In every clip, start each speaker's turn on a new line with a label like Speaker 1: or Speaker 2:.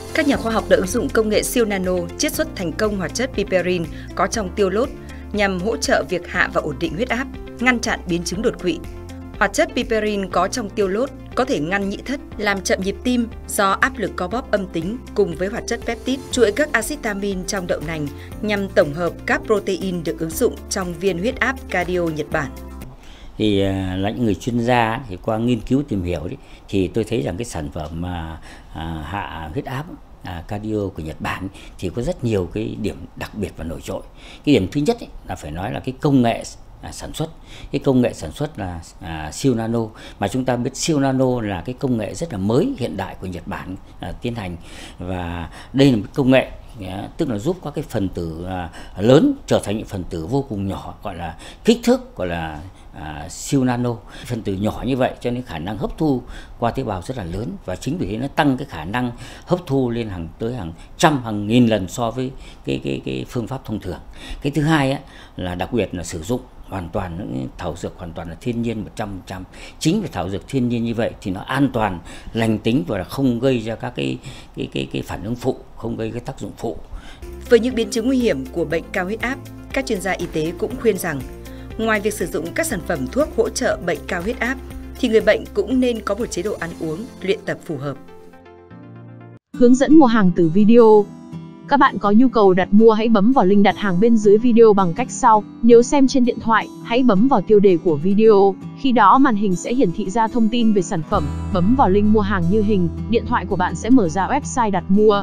Speaker 1: Các nhà khoa học đã ứng dụng công nghệ siêu nano chiết xuất thành công hoạt chất piperin có trong tiêu lốt nhằm hỗ trợ việc hạ và ổn định huyết áp, ngăn chặn biến chứng đột quỵ. Hoạt chất piperin có trong tiêu lốt có thể ngăn nhĩ thất, làm chậm nhịp tim do áp lực co bóp âm tính cùng với hoạt chất peptide, chuỗi các axit amin trong đậu nành nhằm tổng hợp các protein được ứng dụng trong viên huyết áp cardio Nhật Bản.
Speaker 2: Thì là những người chuyên gia thì qua nghiên cứu tìm hiểu thì tôi thấy rằng cái sản phẩm hạ huyết áp cardio của Nhật Bản thì có rất nhiều cái điểm đặc biệt và nổi trội. Cái điểm thứ nhất là phải nói là cái công nghệ sản xuất. Cái công nghệ sản xuất là siêu nano, mà chúng ta biết siêu nano là cái công nghệ rất là mới hiện đại của Nhật Bản tiến hành, và đây là một công nghệ tức là giúp các cái phần tử lớn trở thành những phần tử vô cùng nhỏ, gọi là kích thước gọi là siêu nano. Phần tử nhỏ như vậy cho nên khả năng hấp thu qua tế bào rất là lớn, và chính vì thế nó tăng cái khả năng hấp thu lên tới hàng trăm hàng nghìn lần so với cái phương pháp thông thường. Cái thứ hai là đặc biệt là sử dụng hoàn toàn những thảo dược hoàn toàn là thiên nhiên 100%. Chính vì thảo dược thiên nhiên như vậy thì nó an toàn, lành tính và không gây ra các cái phản ứng phụ, không gây cái tác dụng phụ.
Speaker 1: Với những biến chứng nguy hiểm của bệnh cao huyết áp, các chuyên gia y tế cũng khuyên rằng ngoài việc sử dụng các sản phẩm thuốc hỗ trợ bệnh cao huyết áp thì người bệnh cũng nên có một chế độ ăn uống, luyện tập phù hợp.
Speaker 3: Hướng dẫn mua hàng từ video. Các bạn có nhu cầu đặt mua hãy bấm vào link đặt hàng bên dưới video bằng cách sau. Nếu xem trên điện thoại, hãy bấm vào tiêu đề của video. Khi đó màn hình sẽ hiển thị ra thông tin về sản phẩm. Bấm vào link mua hàng như hình, điện thoại của bạn sẽ mở ra website đặt mua.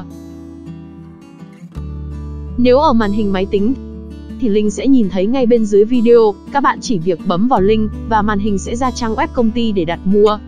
Speaker 3: Nếu ở màn hình máy tính thì link sẽ nhìn thấy ngay bên dưới video. Các bạn chỉ việc bấm vào link và màn hình sẽ ra trang web công ty để đặt mua.